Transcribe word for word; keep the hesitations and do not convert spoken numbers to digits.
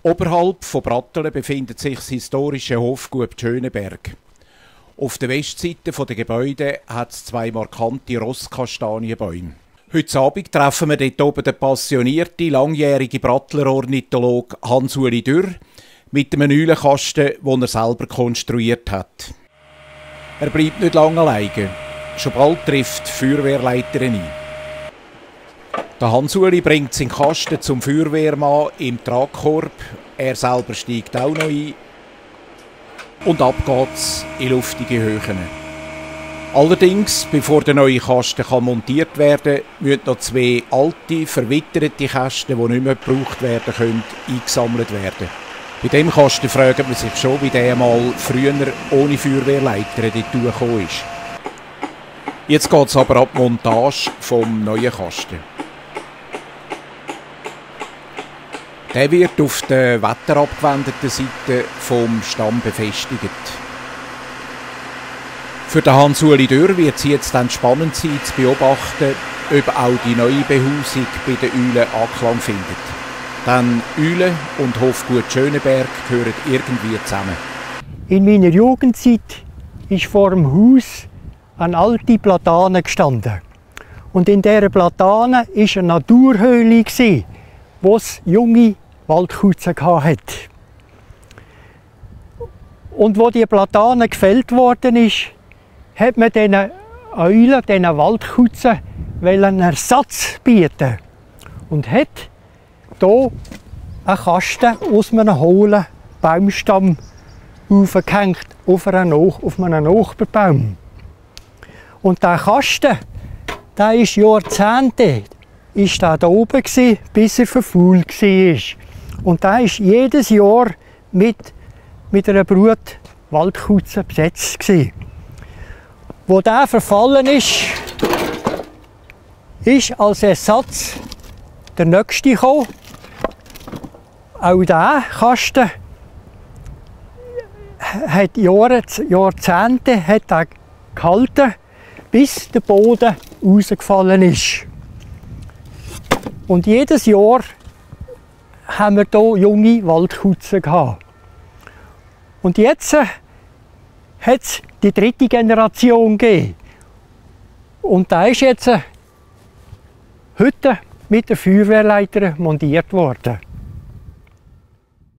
Oberhalb von Brattelen befindet sich das historische Hofgut Schöneberg. Auf der Westseite der Gebäude hat es zwei markante Rosskastanienbäume. Heute Abend treffen wir dort oben den passionierten, langjährigen Brattler-Ornithologe Hans-Uli Dürr mit einem Eulenkasten, den er selber konstruiert hat. Er bleibt nicht lange alleine. Schon bald trifft die Feuerwehrleiterin ein. Der Hans-Uli bringt seinen Kasten zum Feuerwehrmann im Tragkorb. Er selber steigt auch noch ein. Und ab geht's in luftige Höhen. Allerdings, bevor der neue Kasten kann montiert werden kann, müssen noch zwei alte, verwitterte Kästen, die nicht mehr gebraucht werden können, eingesammelt werden. Bei dem Kasten fragt man sich schon, wie der mal früher ohne Feuerwehrleiter dort gekommen ist. Jetzt geht es aber ab die Montage vom neuen Kasten. Der wird auf der wetterabgewendeten Seite vom Stamm befestigt. Für den Hans-Uli Dürr wird es jetzt dann spannend sein, zu beobachten, ob auch die neue Behausung bei den Eulen Anklang findet. Denn Eulen und Hofgut Schöneberg gehören irgendwie zusammen. In meiner Jugendzeit ist vor dem Haus eine alte Platane gestanden. Und in dieser Platane war eine Naturhöhle, wo es junge Waldkatzen hatte. Und wo die Platane gefällt worden ist, hat man diesen Eulen, diesen Waldkatzen, einen Ersatz bieten. Und hat hier einen Kasten aus einem hohlen Baumstamm aufgehängt, auf einem Nachbarbaum. Und dieser Kasten, der ist Jahrzehnte ist der da oben gewesen, bis er verfault war. Und der ist jedes Jahr mit, mit einer Brut Waldkatzen besetzt gewesen. Wo der verfallen ist, ist als Ersatz der nächste gekommen. Auch dieser Kasten hat Jahre, Jahrzehnte hat er gehalten, bis der Boden rausgefallen ist. Und jedes Jahr haben wir hier junge Waldkatzen gehabt. Und jetzt hat es die dritte Generation gegeben. Und da ist jetzt heute mit der Feuerwehrleiter montiert worden.